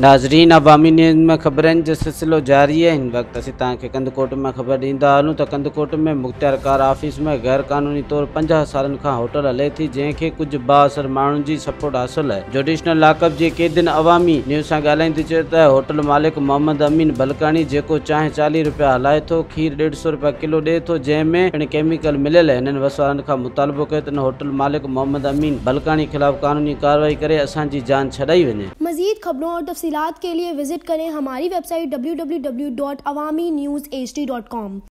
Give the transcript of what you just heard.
नाज़रीन, अवामी न्यूज़ में ख़बरनि जो सिलसिलो जारी है। हिन वक्त असीं तव्हांखे कंदकोट में ख़बर ॾींदा हलूं त कंदकोट में मुख्तियार कार ऑफिस में गैर क़ानूनी तौर 50 सालनि खां होटल हले थी, जंहिंखे कुझु बाअसर माण्हुनि जी सपोर्ट हासिल आहे। जुडिशनल लॉकअप जे कैदिन अवामी न्यूज़ सां ॻाल्हाईंदे चयो त होटल मालिक मोहम्मद अमीन बलकानी, जेको चांहि 40 रुपया हलाए थो, खीर 150 रुपया किलो ॾिए थो, जंहिंमें पिणु केमिकल मिलियल आहे। हिननि वसवारनि खां मुतालबो कयो त होटल मालिक मोहम्मद अमीन बलकानी खिलाफ कानूनी कार्रवाई करे असांजी जान छॾाई वञे। मज़ीद खबरों और तफसीलात के लिए विजिट करें हमारी वेबसाइट www.awamiNewsHD.com।